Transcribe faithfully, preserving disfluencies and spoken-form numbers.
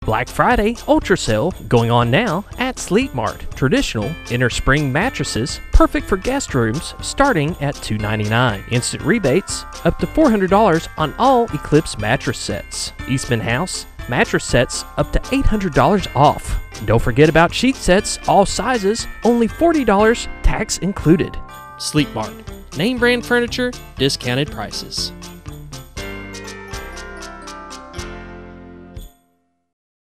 Black Friday Ultra Sale going on now at Sleep Mart. Traditional inner spring mattresses, perfect for guest rooms, starting at two ninety-nine. Instant rebates up to four hundred dollars on all Eclipse mattress sets. Eastman House mattress sets up to eight hundred dollars off. Don't forget about sheet sets, all sizes, only forty dollars, tax included. Sleep Mart. Name brand furniture, discounted prices.